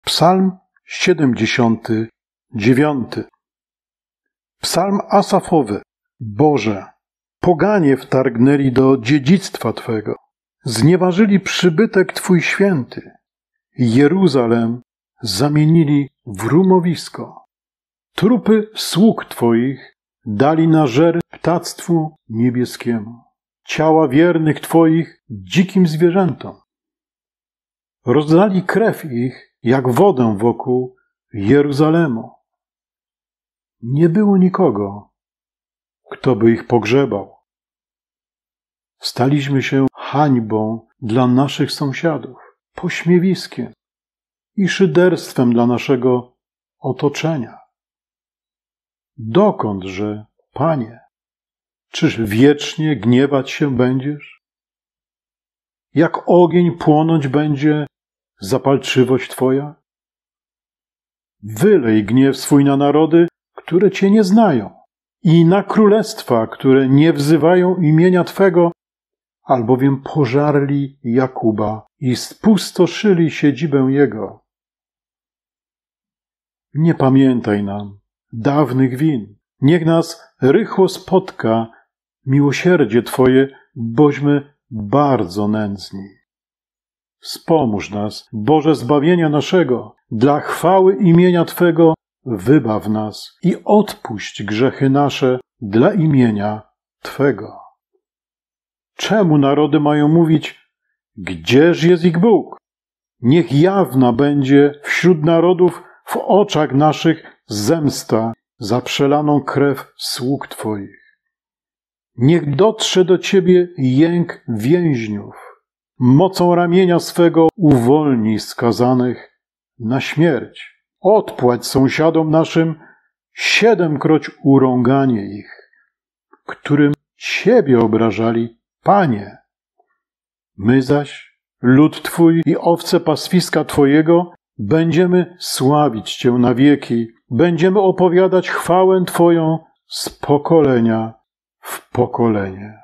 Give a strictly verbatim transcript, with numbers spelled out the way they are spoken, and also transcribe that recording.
Psalm siedemdziesiąty dziewiąty. Psalm Asafowy. Boże, poganie wtargnęli do dziedzictwa Twego, znieważyli przybytek Twój święty. Jeruzalem zamienili w rumowisko. Trupy sług Twoich dali na żer ptactwu niebieskiemu, ciała wiernych Twoich dzikim zwierzętom. Rozdali krew ich jak wodę wokół Jeruzalemu. Nie było nikogo, kto by ich pogrzebał. Staliśmy się hańbą dla naszych sąsiadów, pośmiewiskiem i szyderstwem dla naszego otoczenia. Dokądże, Panie? Czyż wiecznie gniewać się będziesz? Jak ogień płonąć będzie zapalczywość Twoja? Wylej gniew swój na narody, które Cię nie znają, i na królestwa, które nie wzywają imienia Twego, albowiem pożarli Jakuba i spustoszyli siedzibę jego. Nie pamiętaj nam dawnych win. Niech nas rychło spotka miłosierdzie Twoje, bośmy bardzo nędzni. Wspomóż nas, Boże zbawienia naszego, dla chwały imienia Twego wybaw nas i odpuść grzechy nasze dla imienia Twego. Czemu narody mają mówić, gdzież jest ich Bóg? Niech jawna będzie wśród narodów w oczach naszych zemsta za przelaną krew sług Twoich. Niech dotrze do Ciebie jęk więźniów. Mocą ramienia swego uwolnij skazanych na śmierć. Odpłać sąsiadom naszym siedemkroć urąganie ich, którym Ciebie obrażali, Panie. My zaś, lud Twój i owce pastwiska Twojego, będziemy sławić Cię na wieki, będziemy opowiadać chwałę Twoją z pokolenia w pokolenie.